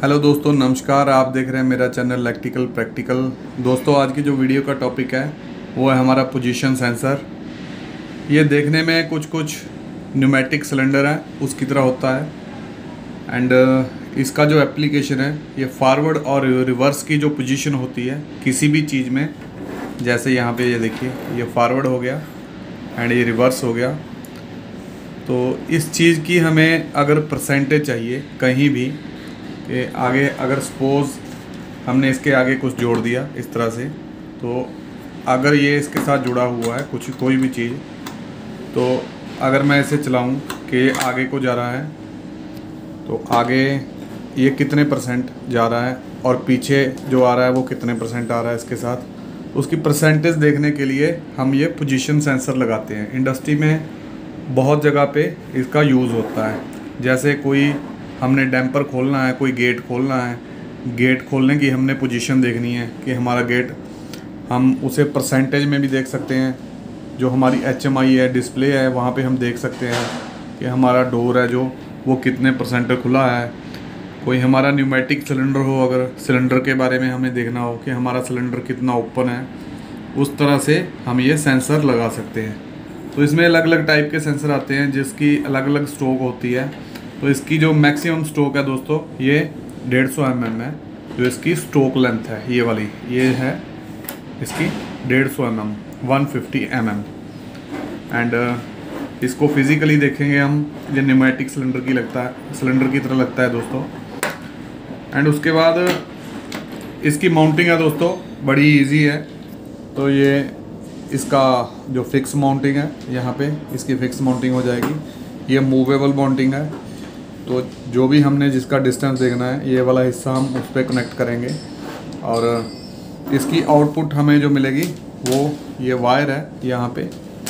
Hello दोस्तों, नमस्कार। आप देख रहे हैं मेरा चैनल इलेक्ट्रिकल प्रैक्टिकल। दोस्तों, आज की जो वीडियो का टॉपिक है वो है हमारा पोजीशन सेंसर। ये देखने में कुछ न्यूमेटिक सिलेंडर है उसकी तरह होता है। एंड इसका जो एप्लीकेशन है ये फॉरवर्ड और रिवर्स की जो पोजीशन होती है किसी भी चीज़ में, जैसे यहाँ पे ये देखिए ये फॉरवर्ड हो गया एंड ये रिवर्स हो गया। तो इस चीज़ की हमें अगर परसेंटेज चाहिए कहीं भी कि आगे, अगर सपोज़ हमने इसके आगे कुछ जोड़ दिया इस तरह से, तो अगर ये इसके साथ जुड़ा हुआ है कोई भी चीज़, तो अगर मैं इसे चलाऊं कि आगे को जा रहा है तो आगे ये कितने परसेंट जा रहा है और पीछे जो आ रहा है वो कितने परसेंट आ रहा है इसके साथ, उसकी परसेंटेज देखने के लिए हम ये पोजीशन सेंसर लगाते हैं। इंडस्ट्री में बहुत जगह पे इसका यूज़ होता है। जैसे कोई हमने डैम्पर खोलना है, कोई गेट खोलना है, गेट खोलने की हमने पोजीशन देखनी है कि हमारा गेट, हम उसे परसेंटेज में भी देख सकते हैं। जो हमारी HMI है, डिस्प्ले है, वहाँ पे हम देख सकते हैं कि हमारा डोर है जो वो कितने परसेंट खुला है। कोई हमारा न्यूमेटिक सिलेंडर हो, अगर सिलेंडर के बारे में हमें देखना हो कि हमारा सिलेंडर कितना ओपन है, उस तरह से हम ये सेंसर लगा सकते हैं। तो इसमें अलग अलग टाइप के सेंसर आते हैं जिसकी अलग अलग स्ट्रोक होती है। तो इसकी जो मैक्सिमम स्ट्रोक है दोस्तों ये 150 mm है। जो इसकी स्ट्रोक लेंथ है ये वाली, ये है इसकी 150 mm, 150 mm। एंड इसको फिज़िकली देखेंगे हम, ये न्यूमेटिक सिलेंडर की तरह लगता है दोस्तों। एंड उसके बाद इसकी माउंटिंग है दोस्तों बड़ी इजी है। तो ये इसका जो फिक्स माउंटिंग है, यहाँ पे इसकी फिक्स माउंटिंग हो जाएगी। ये मूवेबल माउंटिंग है, तो जो भी हमने जिसका डिस्टेंस देखना है ये वाला हिस्सा हम उस पर कनेक्ट करेंगे। और इसकी आउटपुट हमें जो मिलेगी वो ये वायर है यहाँ पे,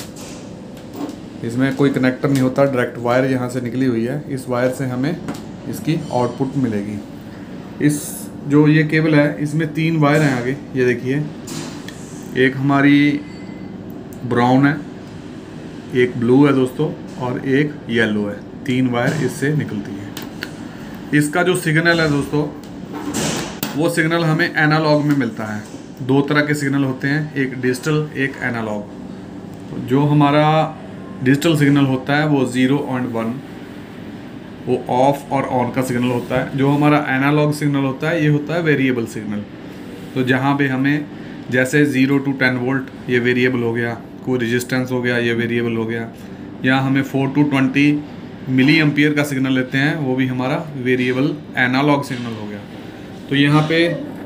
इसमें कोई कनेक्टर नहीं होता, डायरेक्ट वायर यहाँ से निकली हुई है। इस वायर से हमें इसकी आउटपुट मिलेगी। इस जो ये केबल है इसमें 3 वायर हैं आगे, ये देखिए, एक हमारी ब्राउन है, एक ब्लू है दोस्तों और एक येलो है। 3 वायर इससे निकलती है। इसका जो सिग्नल है दोस्तों वो सिग्नल हमें एनालॉग में मिलता है। 2 तरह के सिग्नल होते हैं, एक डिजिटल एक एनालॉग। जो हमारा डिजिटल सिग्नल होता है वो 0 और 1, वो ऑफ और ऑन का सिग्नल होता है। जो हमारा एनालॉग सिग्नल होता है ये होता है वेरिएबल सिग्नल। तो जहाँ पे हमें जैसे 0 to 10 वोल्ट ये वेरिएबल हो गया, कोई रेजिस्टेंस हो गया ये वेरिएबल हो गया, या हमें 4 to 20 मिली एम्पियर का सिग्नल लेते हैं वो भी हमारा वेरिएबल एनालॉग सिग्नल हो गया। तो यहाँ पे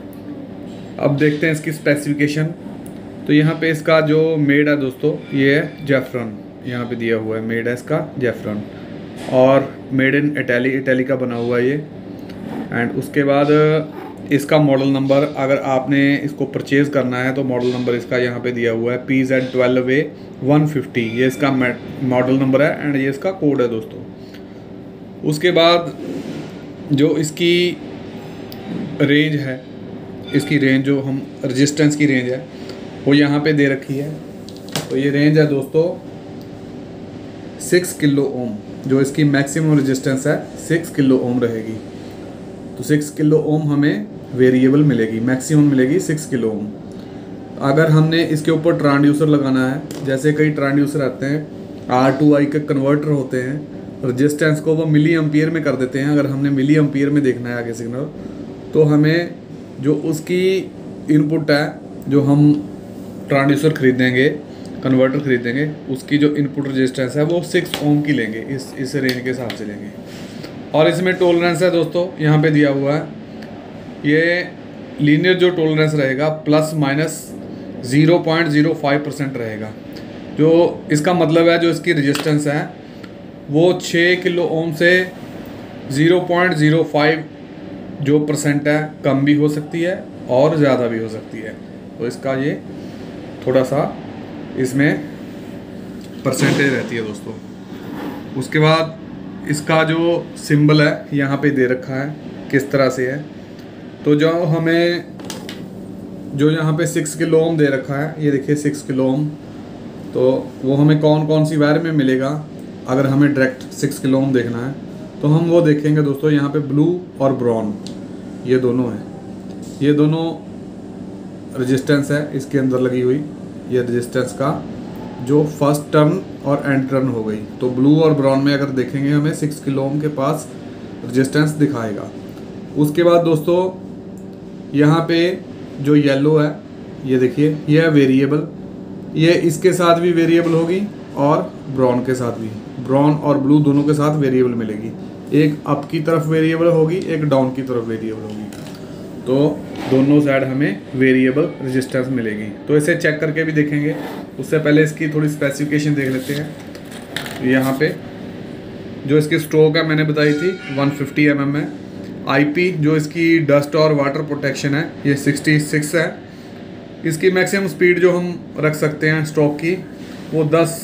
अब देखते हैं इसकी स्पेसिफिकेशन। तो यहाँ पे इसका जो मेड है दोस्तों ये है जेफ्रॉन, यहाँ पे दिया हुआ है मेड है इसका जेफ्रॉन, और मेड इन इटली का बना हुआ है ये। एंड उसके बाद इसका मॉडल नंबर, अगर आपने इसको परचेज़ करना है तो मॉडल नंबर इसका यहाँ पे दिया हुआ है PZ12A150, ये इसका मॉडल नंबर है एंड ये इसका कोड है दोस्तों। उसके बाद जो इसकी रेंज है, इसकी रेंज जो हम रेजिस्टेंस की रेंज है वो यहाँ पे दे रखी है। तो ये रेंज है दोस्तों 6 किलो ओम। जो इसकी मैक्सिमम रेजिस्टेंस है 6 किलो ओम रहेगी। तो 6 किलो ओम हमें वेरिएबल मिलेगी, मैक्सिमम मिलेगी 6 किलो ओम। अगर हमने इसके ऊपर ट्रांसड्यूसर लगाना है, जैसे कई ट्रांसड्यूसर आते हैं R2I के कन्वर्टर होते हैं, रेजिस्टेंस को वो मिली एम्पियर में कर देते हैं। अगर हमने मिली एम्पियर में देखना है आगे सिग्नल, तो हमें जो उसकी इनपुट है, जो हम ट्रांसड्यूसर खरीदेंगे, कन्वर्टर खरीदेंगे, उसकी जो इनपुट रेजिस्टेंस है वो 6 ओम की लेंगे, इस रेंज के हिसाब से लेंगे। और इसमें टॉलरेंस है दोस्तों यहाँ पे दिया हुआ है, ये लीनियर जो टॉलरेंस रहेगा ±0.05% रहेगा। जो इसका मतलब है जो इसकी रेजिस्टेंस है वो 6 किलो ओम से 0.05 जो परसेंट है कम भी हो सकती है और ज़्यादा भी हो सकती है। तो इसका ये थोड़ा सा इसमें परसेंटेज रहती है दोस्तों। उसके बाद इसका जो सिंबल है यहाँ पे दे रखा है किस तरह से है। तो जो हमें जो यहाँ पे 6 किलो ओम दे रखा है, ये देखिए 6 किलो ओम, तो वो हमें कौन कौन सी वायर में मिलेगा अगर हमें डायरेक्ट 6 किलो ओम देखना है। तो हम वो देखेंगे दोस्तों यहाँ पे ब्लू और ब्राउन। ये दोनों है, ये दोनों रेजिस्टेंस है इसके अंदर लगी हुई। ये रेजिस्टेंस का जो फर्स्ट टर्न और एंड टर्न हो गई, तो ब्लू और ब्राउन में अगर देखेंगे हमें 6 किलो ओम के पास रेजिस्टेंस दिखाएगा। उसके बाद दोस्तों यहाँ पे जो येलो है, ये देखिए, ये है वेरिएबल, ये इसके साथ भी वेरिएबल होगी और ब्राउन के साथ भी, ब्राउन और ब्लू दोनों के साथ वेरिएबल मिलेगी। एक अप की तरफ वेरिएबल होगी, एक डाउन की तरफ वेरिएबल होगी, तो दोनों साइड हमें वेरिएबल रेजिस्टेंस मिलेगी। तो इसे चेक करके भी देखेंगे, उससे पहले इसकी थोड़ी स्पेसिफिकेशन देख लेते हैं। यहाँ पे जो इसकी स्ट्रोक है मैंने बताई थी 150 mm है। आईपी जो इसकी डस्ट और वाटर प्रोटेक्शन है ये 66 है। इसकी मैक्सिमम स्पीड जो हम रख सकते हैं स्ट्रोक की वो 10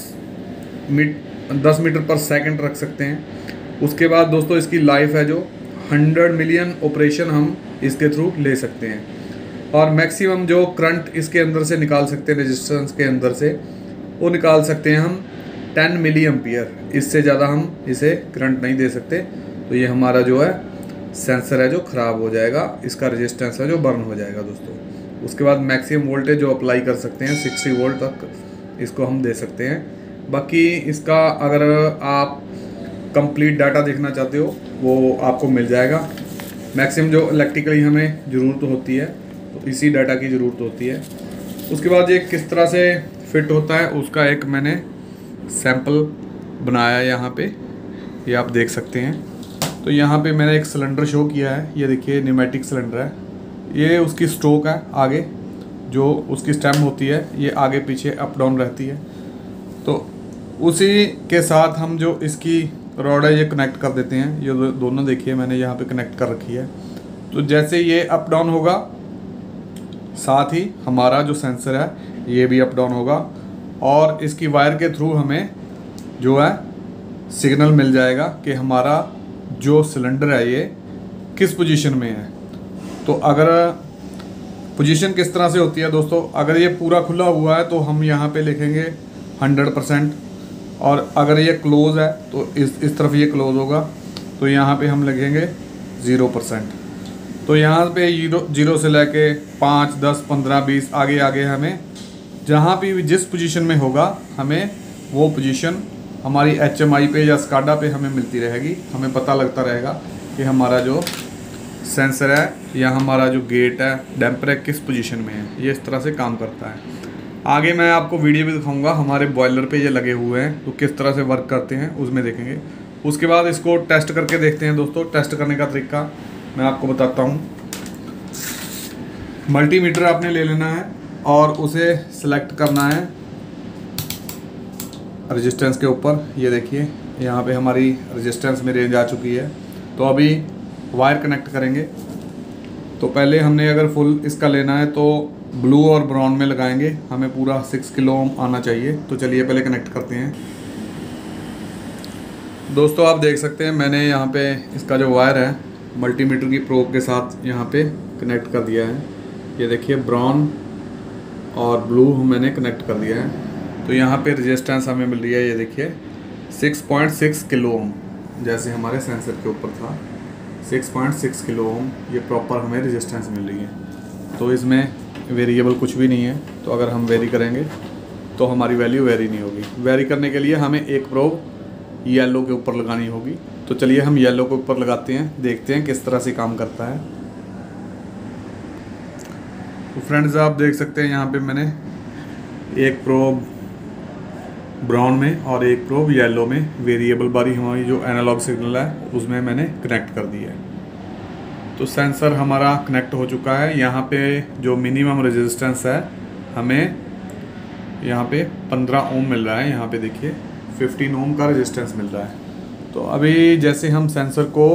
मीटर पर सेकंड रख सकते हैं। उसके बाद दोस्तों इसकी लाइफ है जो 100 मिलियन ऑपरेशन हम इसके थ्रू ले सकते हैं। और मैक्सिमम जो करंट इसके अंदर से निकाल सकते हैं, रेजिस्टेंस के अंदर से, वो निकाल सकते हैं हम 10 मिली एम्पियर। इससे ज़्यादा हम इसे करंट नहीं दे सकते। तो ये हमारा जो है सेंसर है जो ख़राब हो जाएगा, इसका रेजिस्टेंस है जो बर्न हो जाएगा दोस्तों। उसके बाद मैक्सिमम वोल्टेज जो अप्लाई कर सकते हैं 60 वोल्ट तक इसको हम दे सकते हैं। बाकी इसका अगर आप कंप्लीट डाटा देखना चाहते हो वो आपको मिल जाएगा। मैक्सिमम जो इलेक्ट्रिकली हमें ज़रूरत होती है तो इसी डाटा की ज़रूरत होती है। उसके बाद ये किस तरह से फिट होता है उसका एक मैंने सैंपल बनाया है यहाँ पे, ये आप देख सकते हैं। तो यहाँ पे मैंने एक सिलेंडर शो किया है, ये देखिए न्यूमेटिक सिलेंडर है। ये उसकी स्ट्रोक है, आगे जो उसकी स्टेम होती है ये आगे पीछे अप डाउन रहती है। तो उसी के साथ हम जो इसकी रॉड है ये कनेक्ट कर देते हैं। ये दोनों देखिए मैंने यहाँ पे कनेक्ट कर रखी है। तो जैसे ये अप डाउन होगा साथ ही हमारा जो सेंसर है ये भी अप डाउन होगा और इसकी वायर के थ्रू हमें जो है सिग्नल मिल जाएगा कि हमारा जो सिलेंडर है ये किस पोजीशन में है। तो अगर पोजीशन किस तरह से होती है दोस्तों, अगर ये पूरा खुला हुआ है तो हम यहाँ पे लिखेंगे 100%, और अगर ये क्लोज है तो इस तरफ ये क्लोज होगा तो यहाँ पे हम लिखेंगे 0%। तो यहाँ पे जीरो से लेके 5, 10, 15, 20 आगे आगे हमें जहाँ भी जिस पोजीशन में होगा हमें वो पोजीशन हमारी HMI पे या स्काडा पे हमें मिलती रहेगी। हमें पता लगता रहेगा कि हमारा जो सेंसर है या हमारा जो गेट है डैम्पर है किस पोजीशन में है। ये इस तरह से काम करता है। आगे मैं आपको वीडियो भी दिखाऊंगा, हमारे बॉयलर पे ये लगे हुए हैं तो किस तरह से वर्क करते हैं उसमें देखेंगे। उसके बाद इसको टेस्ट करके देखते हैं दोस्तों। टेस्ट करने का तरीका मैं आपको बताता हूँ। मल्टीमीटर आपने ले लेना है और उसे सिलेक्ट करना है रेजिस्टेंस के ऊपर। ये देखिए यहाँ पे हमारी रेजिस्टेंस में रेंज आ चुकी है। तो अभी वायर कनेक्ट करेंगे। तो पहले हमने अगर फुल इसका लेना है तो ब्लू और ब्राउन में लगाएंगे, हमें पूरा 6 किलो ओम आना चाहिए। तो चलिए पहले कनेक्ट करते हैं। दोस्तों आप देख सकते हैं मैंने यहाँ पे इसका जो वायर है मल्टीमीटर की प्रोब के साथ यहाँ पे कनेक्ट कर दिया है। ये देखिए ब्राउन और ब्लू मैंने कनेक्ट कर दिया है। तो यहाँ पे रेजिस्टेंस हमें मिल रही है, ये देखिए 6.6 किलो ओम, जैसे हमारे सेंसर के ऊपर था 6.6 किलो ओम। ये प्रॉपर हमें रेजिस्टेंस मिल रही है। तो इसमें वेरिएबल कुछ भी नहीं है। तो अगर हम वेरी करेंगे तो हमारी वैल्यू वेरी नहीं होगी। वेरी करने के लिए हमें एक प्रोब येलो के ऊपर लगानी होगी। तो चलिए हम येलो के ऊपर लगाते हैं, देखते हैं किस तरह से काम करता है। तो फ्रेंड्स आप देख सकते हैं यहाँ पे मैंने एक प्रोब ब्राउन में और एक प्रोब येलो में वेरिएबल बारी हमारी जो एनालॉग सिग्नल है उसमें मैंने कनेक्ट कर दी है। तो सेंसर हमारा कनेक्ट हो चुका है। यहाँ पे जो मिनिमम रेजिस्टेंस है हमें यहाँ पे 15 ओम मिल रहा है। यहाँ पे देखिए 15 ओम का रेजिस्टेंस मिल रहा है। तो अभी जैसे हम सेंसर को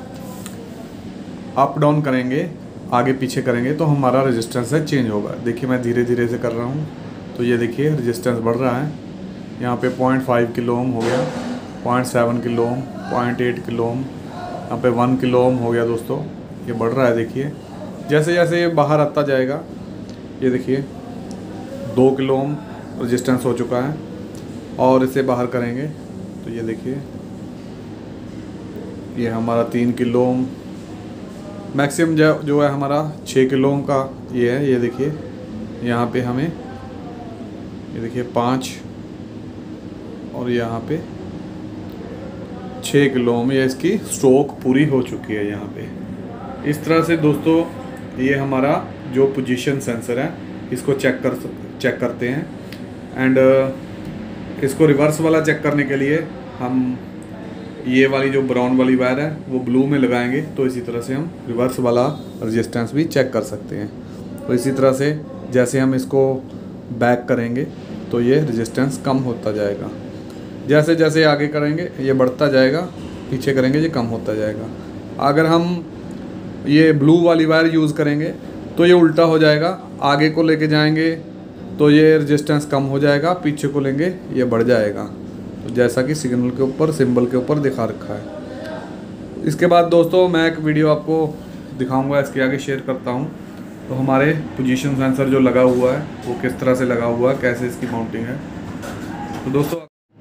अप डाउन करेंगे, आगे पीछे करेंगे तो हमारा रेजिस्टेंस है चेंज होगा। देखिए मैं धीरे धीरे से कर रहा हूँ तो ये देखिए रेजिस्टेंस बढ़ रहा है। यहाँ पे 0.5 किलो ओम हो गया, 0.7 किलो ओम, 0.8 किलो ओम, यहाँ पे 1 किलो ओम हो गया दोस्तों। ये बढ़ रहा है देखिए। जैसे जैसे ये बाहर आता जाएगा ये देखिए 2 किलो ओम रेजिस्टेंस हो चुका है। और इसे बाहर करेंगे तो ये देखिए ये हमारा 3 किलो ओम, मैक्सिमम जो है हमारा 6 किलो का ये है। ये देखिए यहाँ पे हमें, ये देखिए 5 और यहाँ पे 6 किलो में इसकी स्ट्रोक पूरी हो चुकी है यहाँ पे। इस तरह से दोस्तों ये हमारा जो पोजीशन सेंसर है इसको चेक करते हैं। एंड इसको रिवर्स वाला चेक करने के लिए हम ये वाली जो ब्राउन वाली वायर है वो ब्लू में लगाएंगे, तो इसी तरह से हम रिवर्स वाला रेजिस्टेंस भी चेक कर सकते हैं। तो इसी तरह से जैसे हम इसको बैक करेंगे तो ये रेजिस्टेंस कम होता जाएगा, जैसे जैसे आगे करेंगे ये बढ़ता जाएगा, पीछे करेंगे ये कम होता जाएगा। अगर हम ये ब्लू वाली वायर यूज़ करेंगे तो ये उल्टा हो जाएगा, आगे को लेके जाएंगे तो ये रेजिस्टेंस कम हो जाएगा, पीछे को लेंगे ये बढ़ जाएगा। तो जैसा कि सिग्नल के ऊपर, सिंबल के ऊपर दिखा रखा है। इसके बाद दोस्तों मैं एक वीडियो आपको दिखाऊंगा, इसके आगे शेयर करता हूं। तो हमारे पोजीशन सेंसर जो लगा हुआ है वो किस तरह से लगा हुआ है, कैसे इसकी माउंटिंग है। तो दोस्तों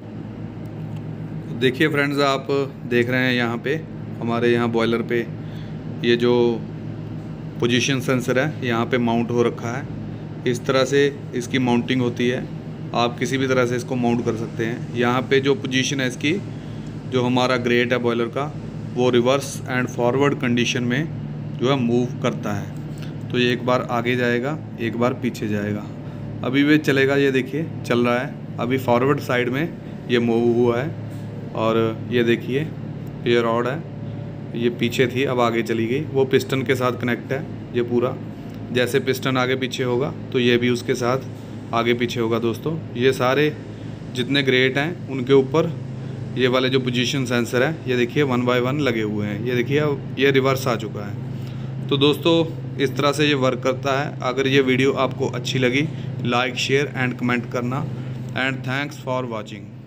देखिए फ्रेंड्स, आप देख रहे हैं यहाँ पे हमारे यहाँ बॉयलर पे ये जो पोजीशन सेंसर है यहाँ पे माउंट हो रखा है। इस तरह से इसकी माउंटिंग होती है, आप किसी भी तरह से इसको माउंट कर सकते हैं। यहाँ पे जो पोजीशन है इसकी, जो हमारा ग्रेट है बॉयलर का, वो रिवर्स एंड फॉरवर्ड कंडीशन में जो है मूव करता है। तो ये एक बार आगे जाएगा, एक बार पीछे जाएगा। अभी वे चलेगा, ये देखिए चल रहा है। अभी फॉरवर्ड साइड में ये मूव हुआ है और ये देखिए ये रॉड है, ये पीछे थी अब आगे चली गई। वो पिस्टन के साथ कनेक्ट है ये पूरा। जैसे पिस्टन आगे पीछे होगा तो ये भी उसके साथ आगे पीछे होगा। दोस्तों ये सारे जितने ग्रेट हैं उनके ऊपर ये वाले जो पोजीशन सेंसर है ये देखिए 1 बाय 1 लगे हुए हैं। ये देखिए अब ये रिवर्स आ चुका है। तो दोस्तों इस तरह से ये वर्क करता है। अगर ये वीडियो आपको अच्छी लगी, लाइक शेयर एंड कमेंट करना। And thanks for watching.